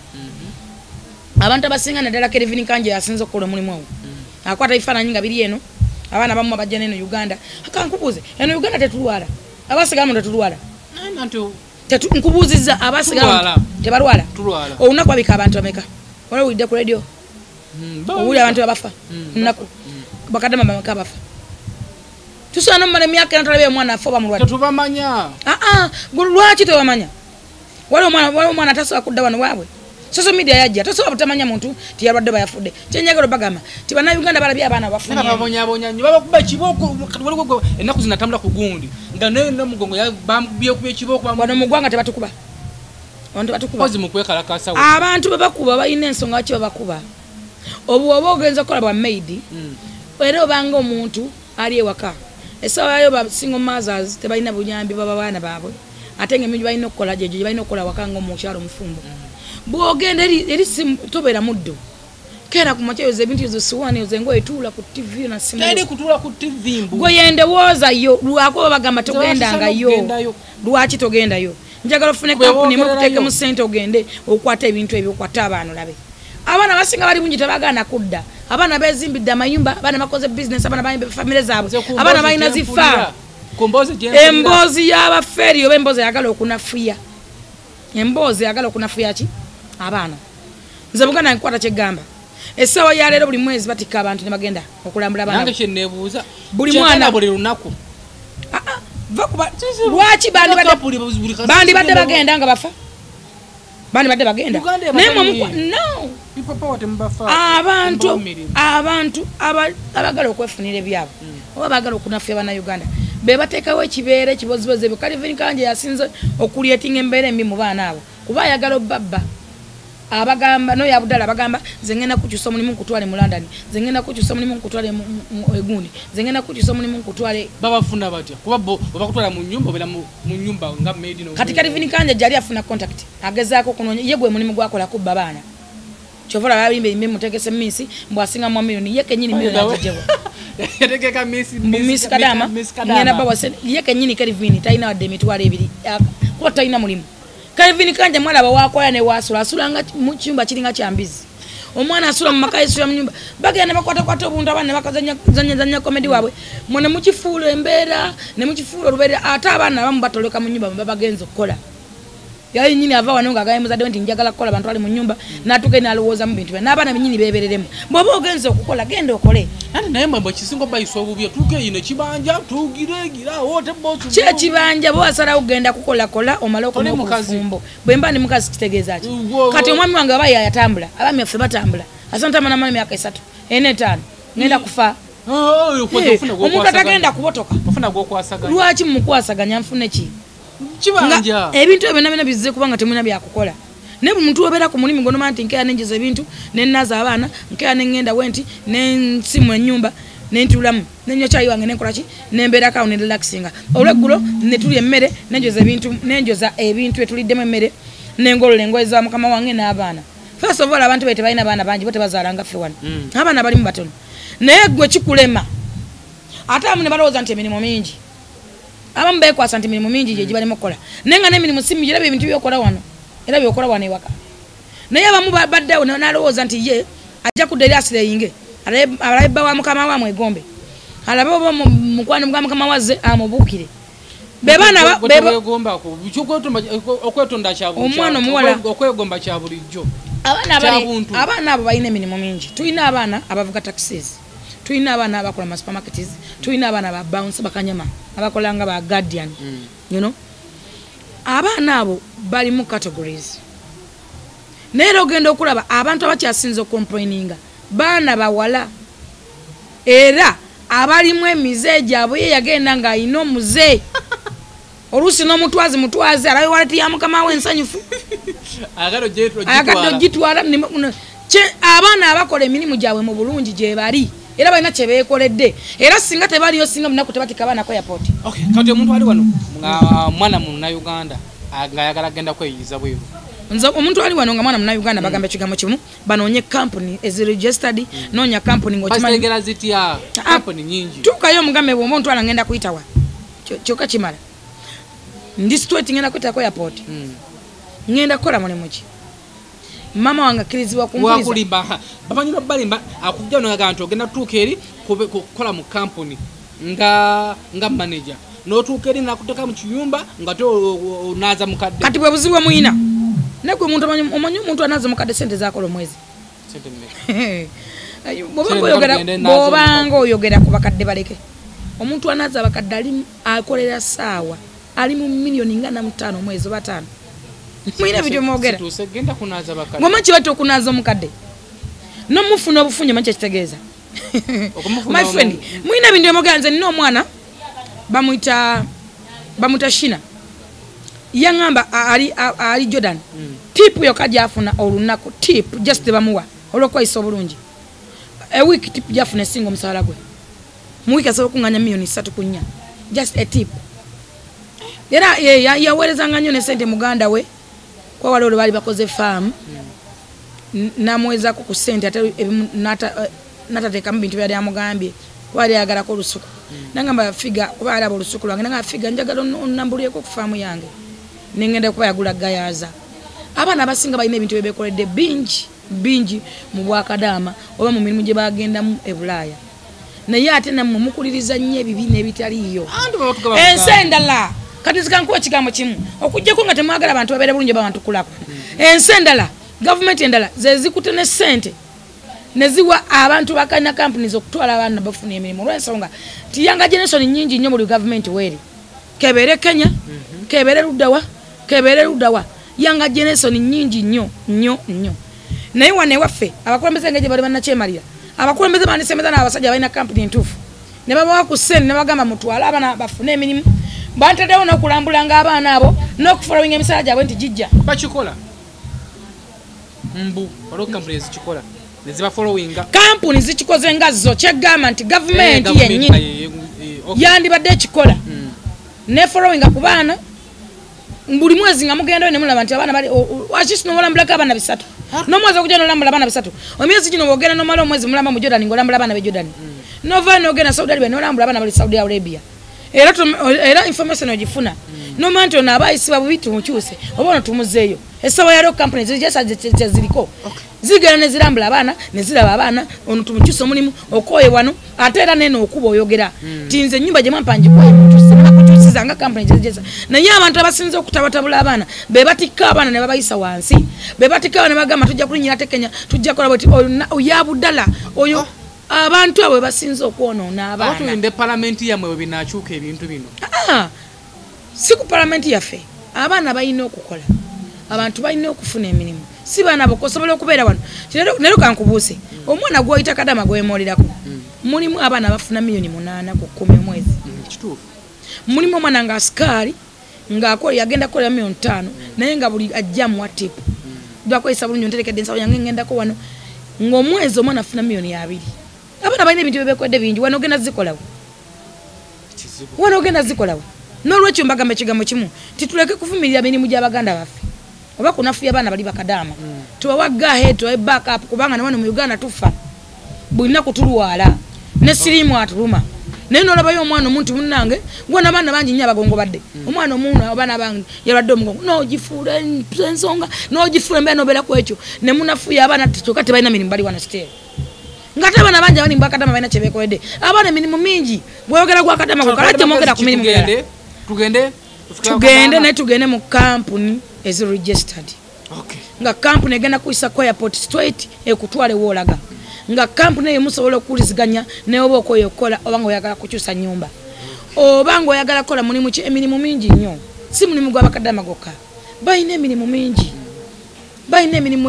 abantu abasinga naddala Kelvin Kanje yasinze okukola omulimu ogwo akwata ifaananyi nga biri eno abaana bamu abajja neno Uganda akankubuuze eno Uganda tetulwala abasigamu tetulwala nanto tetu nkubuuzizza abasigamu tebalwala tulwala olunaku abika abantu ameka wala ulidde ku radio owuli abantu abafa nnaku bakadama bameka bafa tusobola nomumala emyaka ena tulabe omwana afa oba mulwadde tetubamanya aa lwaki tebamanya wali omwana atasobola kudda wano waabwe social media yajja tasobola butamanya muntu tiyalwadde bayafudde kyenjagala bagamba ti bannayuganda balabye abaana bafunye babonyabonya nnyo babakuba ekibooko kati waliwo ennaku zinatambula ku gundi nga nomugongo bamukubye ekibooko wano mu ggwanga tebatukuba wano tebatukuba pozi mukwekalakasa abantu bebakuba balina ensonga baki babakuba obuwoba ogenza okukola bwa maidi era obanga omuntu ali ewaka esawa yayo ba single mothers tebalina buyambi baba baana baabwe ate nga emirimu balina okukola gyejo gye balina okukola waka nga omukyalo omufumbo bwogenda eri tobeera muddo kera ku makya yoza ebintu ezo siwaani yoza engoye tuula ku tivi na simu teri kutuula ku tivi mbu gwe yendowooza yo lwako bagamba togendangayo lwaki togendayo njagala ofune kampuni mukuteeke mu ssente ogende okwata ebintu ebyo okwata abaana olabe abaana basinga bali bungi tebagaana kudda abaana bezimbidde amayumba abaana bakoze business abaana bayimba famire zaabwe abaana balina zifa emboozi y'abafeeri oba emboozi yagala okunafuya emboozi yagala okunafuya ki abaana nze Buganda nkwata kyegamba essaawa ya leero buli mwezi batikka abantu ne bagenda okulambula abaana nange kye neebuuza buli mwana buli lunaku lwaki bandi badde bagenda nga bafa bandi badde bagenda abantu abantu abagala okwefunira ebyabo oba bagala okunafuya bannayuganda be bateekawo ekibeera ekibozibozi ebyo Kelvin Kanje yasinze okulyetinga embeera embi mu baana abo kuba ayagala obbabba abagamba no yabudala abagamba zengena kukyusa omulimu nkutwale mu London zengena kukyusa omulimu nkutwale mu Egundi zengena kukyusa omulimu nkutwale babafuna batya kuba bo bakutwala mu nyumba obera mu nyumba nga made no kati Kelvin Kanje jali afuna contact agezaako kunonya yegwe mulimu gwakola ku babaana chovola babimbe imbe mutegese misi mbwasinga mu milioni yeke nyini milioni ajejewa yategeka misi misi kadama ngena baba se yeke nyini Kelvin taina wadde mitwale ebiri ko taina mulimu Kelvin Kanje mwala bawakoya ne wasula asulanga mu cyumba kiringa kyambizi omwana asula mu makayi asula mu nyumba bagenda bakwata kwata obuntu abana bakazanya zanya zanya comedy wabwe mwana mu kifuulo embeera ne mu kifuulo rubeera ate abana bamu batoloka mu nyumba babagenzo kola yayi nyini ava wano nga gayimuza de nti njagala kola abantu ali mu nyumba natuke nalowooza mu bintu n'abaana binyini bebereremu bwoba ogenze okukola genda okole ate naye mbwe kisingo bayiso obubye tuke yino kibanja tugire gira wote botu kye kibanja bo asala ugenda kukola kola omala okoma mukazimbo bwe mba ni mukazi kitegeeza ati kati omwami wange abaye yatambula abami affe batambula asanta mana mana myaka esatu ene tano ngenda kufa omuntu atagenda kubotoka lwaki mukwasaganya nfune ki kibanja ebintu ebyo nabina bizze kubanga temuna byakukola ne muntu obera ku mulimu gono manti nkaya nenjeza ebintu nennaza abaana nkaya nengenda wenti nensimu ennyumba nentulamu nenyo chayi wange nenkola ki nembera ka ne relaxinga olweggulo netuli emmere nenjoza ebintu nenjoza ebintu etuliddemu emmere nengolo lengoeza mukama wange n'abaana first of all abantu bete balina abaana bangi bote bazalanga ffe wano mm. abaana bali mu batono naye gwe kikulema ate amu ne balowooza nti emirimu mingi abamu beekwasa nti emirimu mingi gye gibalimu okukola naye nga n'emirimu si mingi era ebintu byokola wano era byokola wano ewaka naye abamu baddewo n'alowooza nti ye ajja kudda eri asireyinge alabba wa mukama wa mwegombe alabe oba mukwano gwa mukama wazze amubuukire bebaana omwana omuwala okwegomba kya bulijjo abaana abo balina emirimu mingi tulina abaana abavuga taxis tulina abaana abakola ma supermarkets tulina abaana ba bounce bakanyama abakola nga ba guardian mm. you know abaana abo bali mu categories naye ogenda okulaba abantu abakyasinza complaininga baana bawala era abalimu emize gyabwe ye yagenda nga ayina omuze oluusi n'omutwazi mutwazi alayo waleti ya mukama we ensanyufu ayagala ogitwala abaana abakola emirimu gyabwe mu bulungi gye bali era balina kye beekoledde era singa tebaliyo singa munaku tebatika abaana ku airport. Kati omuntu ali wano nga mwana munnayuganda ng'ayagala agenda kweyiyiza bweru nze omuntu ali wano nga mwana munnayuganda bagamba ekigambo kimu banoonye kampuni eziregistered noonya kampuni ng'okimanyi zitya kampuni nyingi tuukayo omugambe bw'oba ontwala ngenda kuyitawa kyokka kimala ndi straight ngenda kuyita ku airport ngenda kukola mulimu ki mama wange akkirizibwa kumpuliza wakulimba bamanyira balimba akujja nogaga nti ogenda tuuka eri kukola mu kampuni nga nga manager n'otuuka eri nakuteka mu kiyumba nga te onaaza mukadde kati bwe buzibu muyina negwe omuntu omanyi omuntu anaaza mukadde sente zakola omwezi bw'obanga oyogera ku bakadde baleke omuntu anaaza abakadde ali akolera saawa ali mu miliyoni nga na mutaano omwezi oba taano mwina bidyo mwogera ngoma kiwete okunaaza omukadde nomufuna obufunyo manyi kyekitegeeza my friend mwina bindyo mwogera nze nina omwana bamwita bamwita Shina yangamba ali ali Jordan tipu yokka gyafuna olunaku tipu just bamuwa olwokweyisa obulungi a week tipu gyafuna esinga omusaala gwe mu week asobola okunganya miliyoni ssatu ku nnya just a tip era yaweerezanga nnyo ne sente muganda we kwa wale olwo baali bakoze farm namwezako ku sente ate natateekamu bintu byali amugambye kuba ali ayagalako olusuku nangamba figa kuba alaba olusuku lwange nanga figa njagala onnambulyeko ku faamu yange nengenda kuba yagula gayaza abaana abasinga balina ebintu byebekoledde bingi bingi mu Bwakadaama oba mu mirimu gye bagendamu e Bulaaya naye ate nammwe mukuliriza nnyo ebibi n'ebitaliiyo ensi endala kati zikankuwa kigambo kimu okujjako nga temwagala abantu babeere bulungi abantu kulako ensi endala gavumenti endala ze zikutte ne ssente ne ziwa abantu bakalina companies okutwala abaana bafuna emirimu olw'ensonga ti yanga generation nnyingi nnyo buli gavumenti weeri kebeere Kenya kebeere Ludawa kebeere Ludawa yanga generation nnyingi nnyo nnyo nnyo naye wane waffe abakulembeze ng'egye bali bannakyemalira abakulembeze bandisemeza n'abasajja balina company entuufu ne babawa ku ssente ne bagamba mutwale abaana bafune emirimu bantaddewo n'okulambulanga abaana abo n'okufolowinga emisaala gyabwe nti gijja bakikola mbu waliwo kampuni ezikikola ne ziba followinga kampuni zikikoze nga zo kyegamba nti gavumenti yennyini yandibadde ekikola ne followinga ku baana buli mwezi nga mugendayo ne mulaba nti abaana bali wakisi n'olambulako abaana bisatu n'omwezi okujja n'olambula abaana bisatu omwezi gino bw'ogenda n'omala omwezi mulamba mu Jordan ng'olambula abaana b'e Jordan n'ovaayo n'ogenda Saudi Arabia n'olambula abaana bali Saudi Arabia era era information ogifuna nomanya nti ono aba ayisibwa bubi tumukyuse oba ono tumuzeeyo essawa yaliwo company ziriko zigenda ne zirambula abaana ne ziraba abaana ono tumukyuse omulimu okoye wano ate era neno okuba oyogera ti nze ennyumba gye mwampanjikoye mukyuse nakukyusiza nga company gyezigeza naye abantu abasinze okutabatabula abaana be batikka abaana ne babayisa wansi be batikka ne bagamba tujja kulinyira tekenya tujja kola bweti oyabudala oyo abantu abo basinze okwonoona abaana batulinde palamenti yamwe bwe binaakyuka ebintu bino si ku palamenti yaffe abaana balina okukola abantu balina okufuna emirimu si baana bokosobola okubeera wano leero kankubuuse omwana gw'oyita Kadama gwemolerako mulimu abaana bafuna miliyoni munaana ku kkumi omwezi mulimu omwana nga asikaali ng'akola yagenda kukolera miliyoni ttaano naye nga buli ajja muwa tipu lwakozesa bulungi onterekedde ensawo yange ngendako wano ng'omwezi omwana afuna miliyoni abiri abaana balina ebintu byebekodde bingi wano ogenda zikolawo wano ogenda zikolawo n'olwekyo mbagamba ekigambo kimu tituleke kuvumirira mirimu gy'abaganda baffe oba kunafuya abaana bali bakadaama tubawaga ahead tubawe backup kubanga nawano mu Uganda tufa buli nnaku tulwala ne siriimu atuluma naye n'olabayo omwana omuntu munnange gwona abaana bangi nnyo abagongo badde omwana omuuna abaana bangi yalwadde omugongo n'ogifuula ensonga n'ogifuula embeera n'obeera ku ekyo ne munafuya abaana kyokka tebalina mirimu bali wano siteera ngate abaana bangi abali mu Bwakadaama balina kye beekoledde abaana emirimu mingi bw'oyogera Bwakadaama gokala temwogera ku mirimu mirala tugende tugende naye tugende mu kampuni ezi registered nga kampuni egenda kuyisa ku airport straight ekutwale woolaga nga kampuni eyo musobola okuwuliziganya naye oba okoyo okukola oba nga oyagala kukyusa nnyumba oba nga oyagala kukola mulimu ki emirimu mingi nnyo si mulimu gw'Abakadaama gokka balina emirimu mingi balina emirimu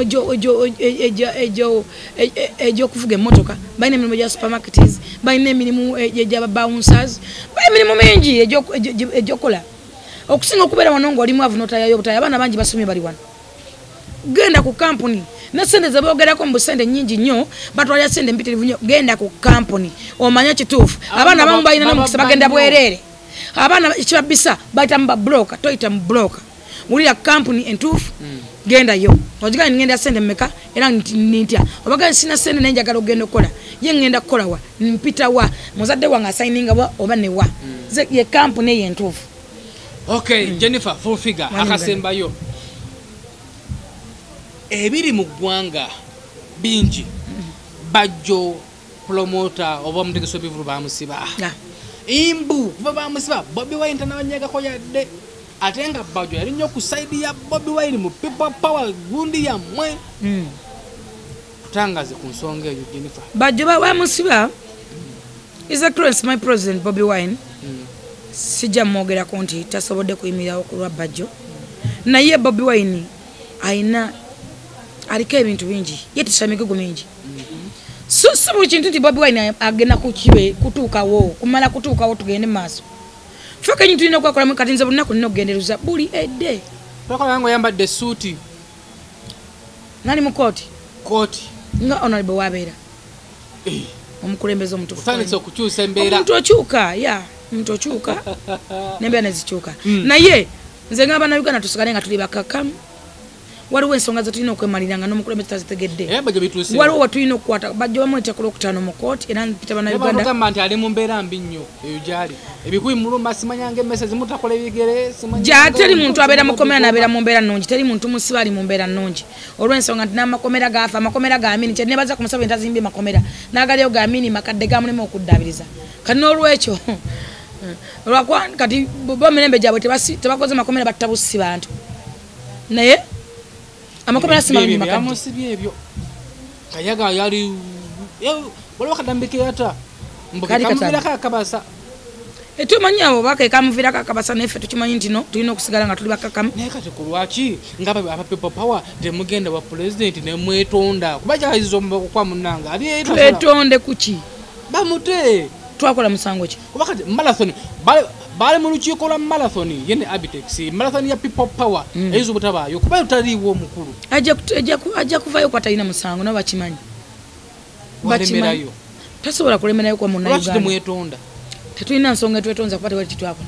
egy'okuvuga emmotoka balina emirimu egya supermarkets balina emirimu egy'aba bouncers balina emirimu mingi egy'okola okusinga okubeera wano ng'oli mwavu n'otayayo obutayi abaana bangi basomye bali wano genda ku kampuni ne sente ze boogerako mu sente nnyingi nnyo batwalira sente mpitirivu nnyo genda ku kampuni omanya kituufu abaana abamu balina n'omukisa bagenda bwereere abaana ekibabisa bayita mu babulooka toyita mu bulooka wulira kampuni entuufu gendayo ogigaa ngenda sente mmeka era nintya obagaa sina sente naye njagala ogenda okukola ye ngenda kukola wa mpita wa muzadde wange asayininga wa oba ne wa ye kampuni eyo entuufu. Okay, Jennifer full figure akasembayo ebiri mu ggwanga bingi bajjo promoter oba omutegeso bivulu bamusiba imbu kuba bamusiba Bobi Wine tanabanyagako yadde ate nga bajjo yali nnyo ku side ya Bobi Wine mu people power gundi yammwe tutangaze ku nsonga eyo Jennifer bajjo bamusiba is a close my president Bobi Wine sijja mwogerako nti tasobodde kuyimirirawo ku lwa bajjo naye Bobi Wine ayina aliko ebintu bingi ye tusamikego mingi so so buli kintu nti Bobi Wine agenda kukibe kutuukawo kumala kutuukawo tugende maaso feka nyintu ino kwakola mu katinza bunaku nino kugenderuza buli edde tokola yango yambadde suuti nali mu kooti kooti nga honorable wabeera eh omukulembeze omutukufu fanitse okukyusa embeera omuntu okyuka ya omuntu okyuka nembeera nezikyuka naye nze ngaba na Uganda tusigale nga tuli bakakamu waliwo ensonga zetulina okwemaliranga n'omukulembeze tazitegedde waliwo watulina okukwata bajja bamweta ku lwokutaano mu kooti era mpita bana Uganda bagamba nti ali mu mbeera mbi nnyo eyo gyali ebikuyi muluma simanyanga emmese zimutakola ebigere simanya teri muntu abeera mukomera n'abeera mu mbeera nnungi teri muntu musiba ali mu mbeera nnungi olw'ensonga nti n'amakomera gaafa amakomera ga Amini kye nebaza ku musabo entazimbye makomera n'agalio ga Amini makadde gamulema okuddaabiriza kati n'olwekyo olwakwa kati bo mirembe gyabwe tebakoze makomera battabusi bantu naye amakomera simanyi makadde amusibye ebyo kayaga yali waliwo kadambike yata mbuka kamuvira kakabasa etumanyi abo baka kamuvira kakabasa neffe tukimanyi nti no tulina okusigala nga tuli bakakamu naye kati ku lwaki ngaba aba people power temugenda wa president ne mwetonda kuba kyayizo kwa munanga ali twetonde kuki bamute twakola musango ki kuba kati marathon bale mu lukiiko lwa marathon yene Abitex marathon ya people power ezo butabayo kuba taliwo omukulu ajja ajja kuvayo kwa talina musango no bakimanyi bakimanyi tasobola kulemerayo kwa munna Uganda mwetonda tetulina nsonga twetonza kupata wali kitwakola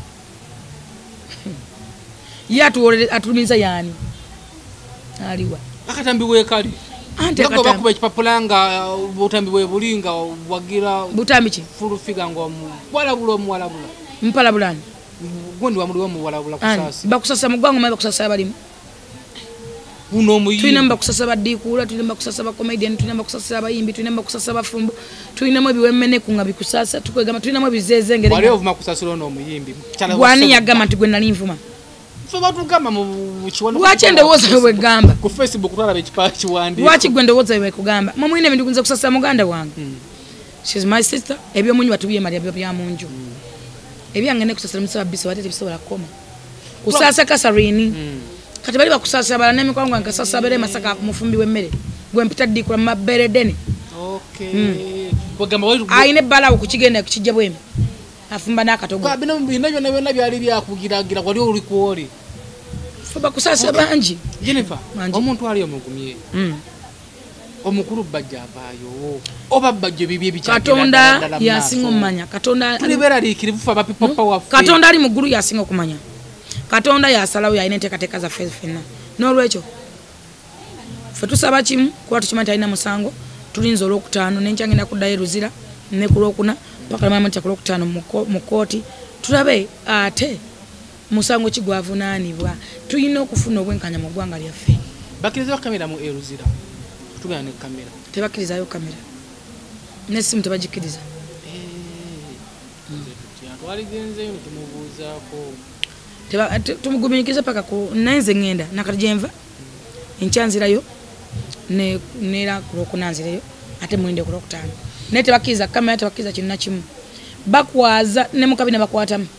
yatuwolere atumiza yani aliwa akatambi wekali ante akatambi bakuba ekipapulanga butambi bwe bulinga wagira butambi ki fulu figa ngo wala bulo mwala bulo mpala bulani gondi wa muliwo mu wala bula kusasa bakusasa mugwango mabe bakusasa balimu uno muyi tulina bakusasa badikula tulina bakusasa ba comedian tulina bakusasa abayimbi tulina bakusasa bafumbo tulina mu biwemene kunga bikusasa tukwegama tulina mu bizeze ngere wale ovuma kusasiro no muyimbi gwani yagama nti nali nvuma fe batu gama mu kiwano wachende woza we gamba ku Facebook twala be kipachi wandi wachi gwende woza we kugamba mama mwine bintu kunze kusasa muganda wange hmm. She's my sister ebyo munyu batubiye mali ebyo bya munju hmm. Ebyange ne kusasa musaba biso watete bisobola koma kusasa kasarini hmm. Kati bali bakusasa bala nemi kwangu nkasasa bere masaka mufumbi wemmere gwe mpita dikula mabere dene okay mm. Bagamba wali aine bala okukigenda kukijja bwemi afumba nakatogo kwa bino binabyo nabyo nabyo ali bya kugiragira wali uli kuoli fuba kusasa okay. Banji Jennifer omuntu ali omugumye mm. Omukuru bajja abayo oba bajje bibye bicha Katonda yasinga omanya Katonda tulibera likirivu fa bapi papa wa Katonda ali muguru yasinga okumanya Katonda yasalawo yaine tekateka za fezi fena n'olwekyo fe tusaba kimu kuba tukimanya alina musango tulinza olwokutaano nenkya ngenda kuddayo Luzira ne ku lwokuna paka mama nti ku lwokutaano mu kooti tulabe ate musango kigwavunaanibwa tulina okufuna obwenkanya mu ggwanga lyaffe bakkiriza kamera mu Luzira tugana ne kamera tebakkirizayo kamera n'essimu tebagikiriza twaligenzeyo tumubuuzaako teba tumugumikiza paka ku nanze ngenda nakajemva enchanzirayo ne nera kurokunanzireyo ate mwende kurokutana nete bakiza kama ate bakiza kinna kimu bakwaza ne mukabina bakwatamu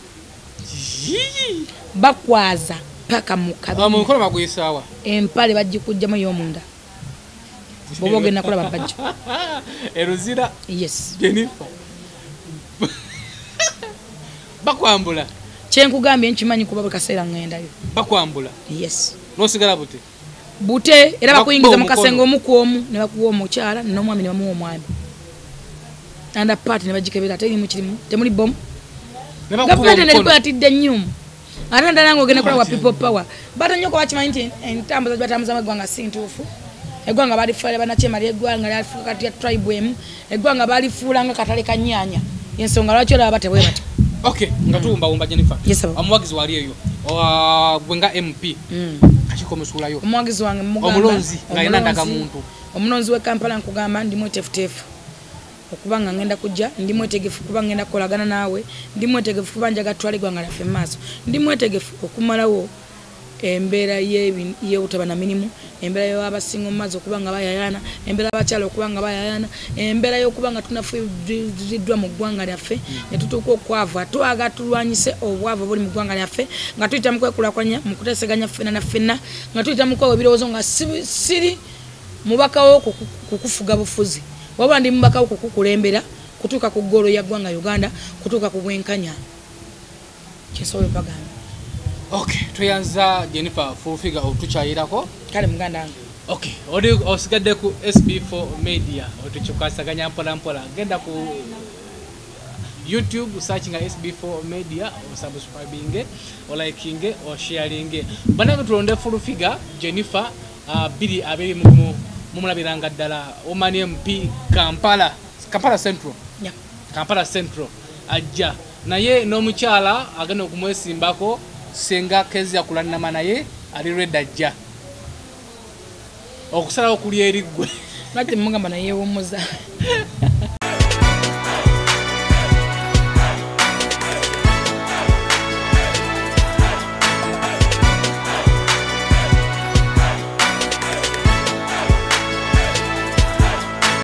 bakwaza paka mukabina amu kola bagwisawa empale bajikujjamu yomunda boboge nakola babajjo Luzira yes Jennifer bakwambula kyenkugambye nkimanyi kuba bwe kaseera ŋŋendayo bakwambula yes n'osigala bute bute era bakuyingiza mu kasenge omu ku omu ne bakuwa omukyala n'omwami ne bamuwa omwami anda part ne bagikebera ate erimu kirimu temuli bomu gavumenti nelikwatidde nnyo ate ndala ng'ogenda kola wa people power bata nnyo kuba kimanyi nti entambuza gye batambuza mu eggwanga si ntuufu eggwanga baalifuula bannakyemali eggwanga lyalifuuka kati ya tribe emu eggwanga baalifuula nga katale ka nnyaanya ensonga lwaki olaba batebwe bati okay nga tuwumbawumba Jennifer yes omuwagizi wali eyo gwe nga M P akiko musuulayo omuwagizi wange omulonzi nga yina ndaga muntu omulonzi w'e Kampala nkugamba ndi mwetefuteefu okuba nga ngenda kujja ndi mwetegefu kuba ngenda kukolagana naawe ndi mwetegefu kuba njaga twala eggwanga lyaffe mu maaso ndi mwetegefu okumalawo embeera y'obutaba na mirimu embeera y'abasinga mu maazi okuba nga bayayana embeera y'abakyala okuba nga bayayana embeera y'okuba nga tunafuziddwa mu ggwanga lyaffe ne tutuuka okwava twaga tulwanyise obwavu obuli mu ggwanga lyaffe nga tuyita mu kwekulaakulanya mu kuteeseganya ffenna na ffenna nga tuyita mu kwewa ebirowoozo nga siri mubakawo kukufuga bufuzi wabula ndi mubakawo kukukulembera kutuuka ku ggoolo ya ggwanga Uganda kutuuka ku bwenkanya kyensobola bagamba. Okay, tuyanza Jennifer Furufiga otukyayirako kale muganda wange. Okay, odi osigadde ku S B four Media otukyukasaganya mpola mpola genda ku YouTube searching S B four Media o subscribing o liking o sharing banaga tulonde Furufiga Jennifer uh, biri abiri mu mumulabiranga ddala omani M P Kampala Kampala Central yeah. Kampala Central ajja naye n'omukyala agenda okumwesimbako senga Kezia kulanama naye ali redda ajja okusalawo kuli eriggwe nati mugamba naye womuza